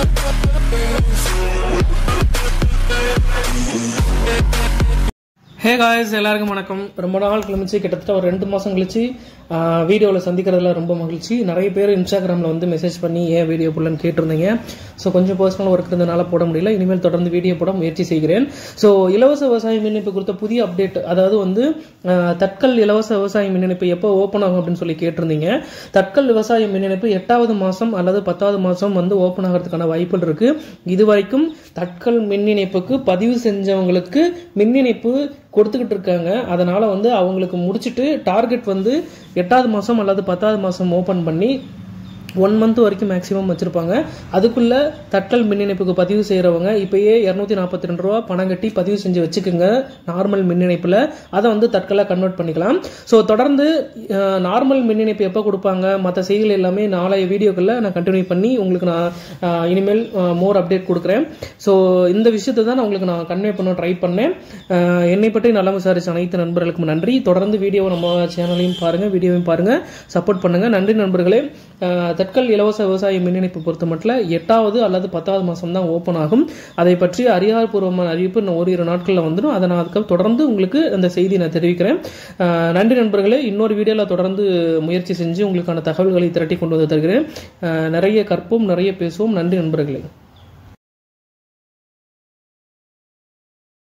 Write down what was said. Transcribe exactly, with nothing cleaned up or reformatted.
Hey guys, எல்லாருக்கும் வணக்கம். ரொம்ப நாள் கழிச்சு கிட்டத்தட்ட ஒரு ரெண்டு மாசம் கழிச்சு வீடியோவில் சந்திக்கிறதுல ரொம்ப மகிழ்ச்சி. நிறைய பேர் இன்ஸ்டாகிராமில் வந்து மெசேஜ் பண்ணி ஏன் வீடியோ போடலன்னு கேட்டிருந்தீங்க. ஸோ கொஞ்சம் பர்சனல் ஒர்க் இருந்ததுனால போட முடியல. இனிமேல் தொடர்ந்து வீடியோ போட முயற்சி செய்கிறேன். ஸோ இலவச விவசாய மின் இணைப்பு குறித்த புதிய அப்டேட், அதாவது வந்து தட்கல் இலவச விவசாய மின் இணைப்பு எப்போ ஓப்பன் ஆகும் அப்படின்னு சொல்லி கேட்டிருந்தீங்க. தட்கல் விவசாய மின் இணைப்பு எட்டாவது மாசம் அல்லது பத்தாவது மாசம் வந்து ஓப்பன் ஆகிறதுக்கான வாய்ப்புகள் இருக்கு. இதுவரைக்கும் தட்கல் மின் இணைப்புக்கு பதிவு செஞ்சவங்களுக்கு மின் இணைப்பு கொடுத்துக்கிட்டு இருக்காங்க. அதனால வந்து அவங்களுக்கு முடிச்சுட்டு டார்கெட் வந்து எட்டாவது மாசம் அல்லது பத்தாவது மாசம் ஓபன் பண்ணி ஒன் மந்த் வரைக்கும் மேக்ஸிமம் வச்சிருப்பாங்க. அதுக்குள்ள தட்கல் மின் இணைப்புக்கு பதிவு செய்யறவங்க இப்பயே இருநூத்தி நாற்பத்தி ரெண்டு ரூபா பணம் கட்டி பதிவு செஞ்சு வச்சுக்கோங்க. நார்மல் மின் இணைப்புல அதை வந்து தட்கலா கன்வெர்ட் பண்ணிக்கலாம். ஸோ தொடர்ந்து நார்மல் மின் இணைப்பு எப்போ கொடுப்பாங்க, மற்ற செய்திகள் எல்லாமே நாளைய வீடியோக்களில் நான் கண்டினியூ பண்ணி உங்களுக்கு நான் இனிமேல் மோர் அப்டேட் கொடுக்குறேன். ஸோ இந்த விஷயத்தை தான் நான் உங்களுக்கு நான் கன்வே பண்ண ட்ரை பண்ணேன். என்னை பற்றி நல்லா விசாரிச்ச அனைத்து நண்பர்களுக்கும் நன்றி. தொடர்ந்து வீடியோ நம்ம சேனலையும் பாருங்க, வீடியோவையும் பாருங்க, சப்போர்ட் பண்ணுங்க. நன்றி நண்பர்களே. தட்கல் இலவச விவசாய மின் இணைப்பு பொறுத்த மட்டும் எட்டாவது அல்லது பத்தாவது மாசம் தான் ஓபன் ஆகும். அதை பற்றி அதிகாரப்பூர்வமான அறிவிப்பு ஓரிரு நாட்களில் வந்துடும். அதை நான் அதுக்கு தொடர்ந்து உங்களுக்கு அந்த செய்தி நான் தெரிவிக்கிறேன். நன்றி நண்பர்களே. இன்னொரு வீடியோல தொடர்ந்து முயற்சி செஞ்சு உங்களுக்கான தகவல்களை திரட்டி கொண்டு வந்து தருகிறேன். நிறைய கற்போம், நிறைய பேசுவோம். நன்றி நண்பர்களே.